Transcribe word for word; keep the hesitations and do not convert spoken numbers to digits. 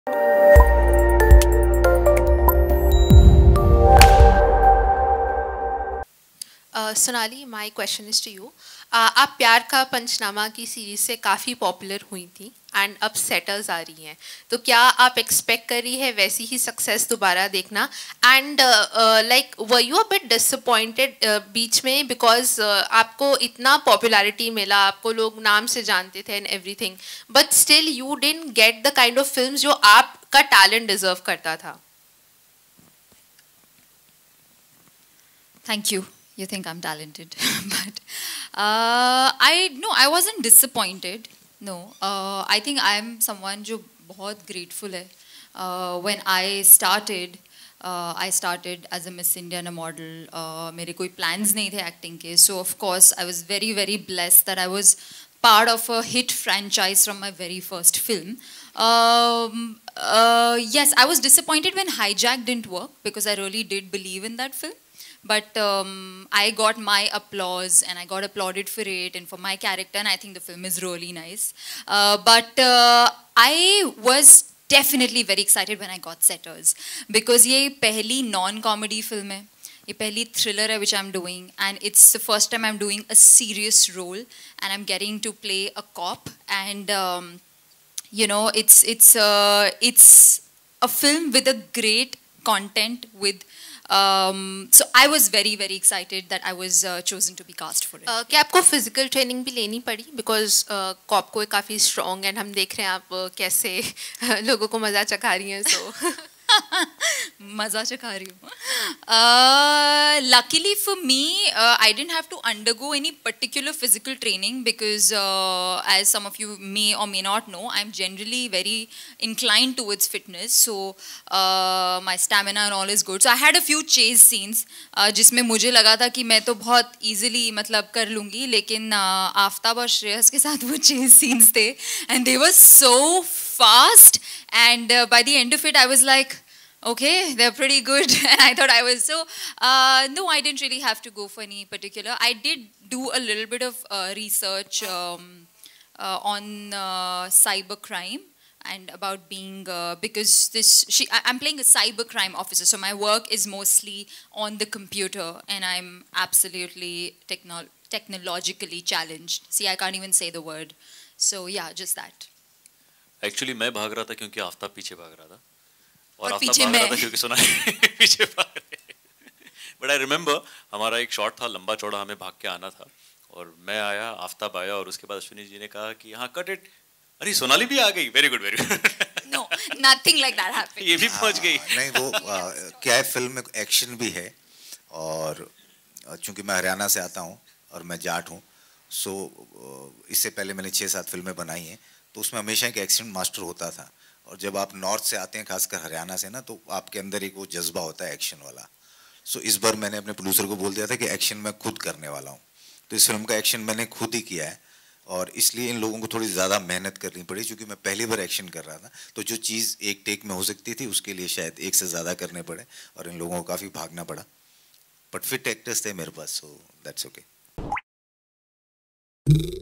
Uh, Sonali, my question is to you. Uh, आप प्यार का पंचनामा की सीरीज से काफ़ी पॉपुलर हुई थी एंड अब सेटल्स आ रही हैं, तो क्या आप एक्सपेक्ट कर रही है वैसी ही सक्सेस दोबारा देखना? And like were you a bit disappointed बीच में बिकॉज uh, आपको इतना पॉपुलैरिटी मिला, आपको लोग नाम से जानते थे and everything, but still you didn't get the kind of films जो आपका टैलेंट डिजर्व करता था? Thank you. You think I'm talented, but uh, I no, I wasn't disappointed. No, uh, I think I'm someone जो बहुत grateful है. Uh, when I started, uh, I started as a Miss India and a model. Uh, मेरे कोई plans नहीं थे acting के, so of course I was very very blessed that I was part of a hit franchise from my very first film. Um, uh, yes, I was disappointed when Hijack didn't work because I really did believe in that film. But um, I got my applause and I got applauded for it and for my character, and I think the film is really nice. Uh, but uh, I was definitely very excited when I got Setters because ये पहली non-comedy film है, ये पहली thriller है which I'm doing, and it's the first time I'm doing a serious role and I'm getting to play a cop, and um, you know it's it's uh, it's a film with a great content with. Um, so I was very very excited that I was uh, chosen to be cast for it. Uh, क्या आपको physical training भी लेनी पड़ी? Because uh, cop को काफ़ी strong and हम देख रहे हैं आप uh, कैसे लोगों को मज़ा चखा रही हैं, so मज़ा चखा रही हूँ. Uh, luckily for me, uh, I didn't have to undergo any particular physical training because, uh, as some of you may or may not know, I'm generally very inclined towards fitness. So uh, my stamina and all is good. So I had a few chase scenes, uh, जिसमें मुझे लगा था कि मैं तो बहुत easily मतलब कर लूँगी, लेकिन uh, आफ्ताब और श्रेयस के साथ वो chase scenes थे, and they were so fast, and uh, by the end of it I was like, okay, they're pretty good. And I thought I was so uh, no, I didn't really have to go for any particular. I did do a little bit of uh, research um, uh, on uh, cyber crime and about being uh, because this she I, I'm playing a cyber crime officer, so my work is mostly on the computer and I'm absolutely techno technologically challenged. See, I can't even say the word. So yeah, just that. Actually मैं भाग रहा था क्योंकि आफ्ताब पीछे भाग रहा था और आफ्ताब भाग रहा था क्योंकि सोनाली पीछे भाग रहे. बट आई रिमेम्बर हमारा एक शॉट था लंबा चौड़ा, हमें भाग के आना था और मैं आया, आफ्ताब आया और उसके बाद अश्विनी जी ने कहा कि हाँ कट इट, अरे सोनाली भी आ गई, very good very good. No, nothing like that happened. ये भी पहुंच गई. नहीं वो क्या है, फिल्म में एक्शन भी है और चूंकि मैं हरियाणा से आता हूँ और मैं जाट हूँ, सो इससे पहले मैंने छः सात फिल्में बनाई हैं, तो उसमें हमेशा एक एक्शन मास्टर होता था. और जब आप नॉर्थ से आते हैं, खासकर हरियाणा से ना, तो आपके अंदर एक वो जज्बा होता है एक्शन वाला. सो इस बार मैंने अपने प्रोड्यूसर को बोल दिया था कि एक्शन मैं खुद करने वाला हूँ, तो इस फिल्म का एक्शन मैंने खुद ही किया है और इसलिए इन लोगों को थोड़ी ज़्यादा मेहनत करनी पड़ी क्योंकि मैं पहली बार एक्शन कर रहा था. तो जो चीज़ एक टेक में हो सकती थी उसके लिए शायद एक से ज़्यादा करने पड़े और इन लोगों को काफ़ी भागना पड़ा, बट फिट एक्टर्स थे मेरे पास, सो दैट्स ओके.